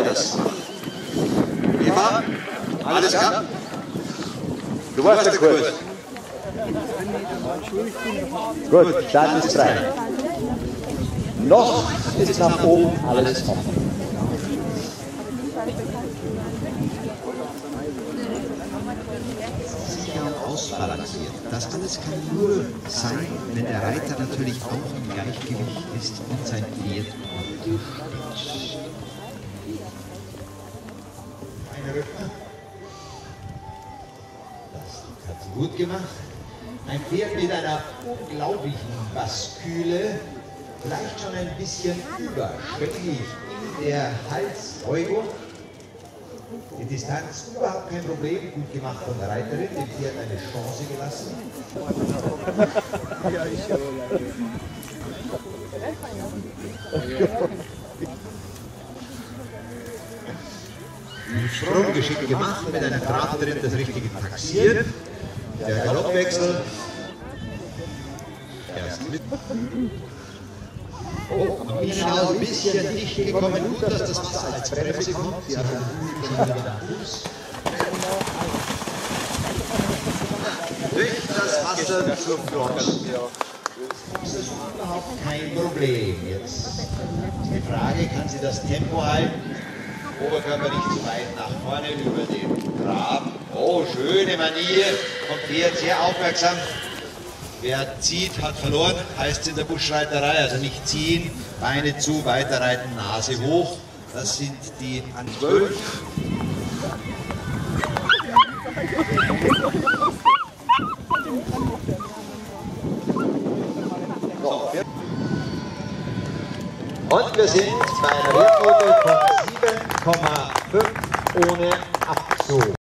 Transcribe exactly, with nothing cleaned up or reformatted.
das. Eva, alles klar? Du warst der Kurs. Gut, Start ist frei. Noch ist nach oben alles offen. Sicher und ausbalanciert. Das alles kann nur sein, wenn der Reiter natürlich auch im Gleichgewicht ist und sein Pferd unterstützt. Eine Rücken. Das hat sie gut gemacht. Ein Pferd mit einer unglaublichen Basküle, vielleicht schon ein bisschen überschwänglich in der Halsbeugung. Die Distanz überhaupt kein Problem, gut gemacht von der Reiterin, dem Pferd eine Chance gelassen. Den Sprung geschickt gemacht, mit einem Draht drin das richtige Taxieren. Der Galoppwechsel. Erst mit. Oh, am Mischau ein bisschen dicht gekommen. Gut, dass das Wasser als Bremse kommt. Sie hat schon wieder den Fuß. Durch das Wasser zur Front. Das ist überhaupt kein Problem. Jetzt ist die Frage, kann sie das Tempo halten? Oberkörper nicht zu weit nach vorne über den Trab. Oh, schöne Manier. Kommt Pferd sehr aufmerksam. Wer zieht, hat verloren, heißt es in der Buschreiterei. Also nicht ziehen, Beine zu, weiterreiten, Nase hoch. Das sind die an zwölf. So. Und wir sind bei einer Wertnote von sieben Komma fünf ohne Abzug.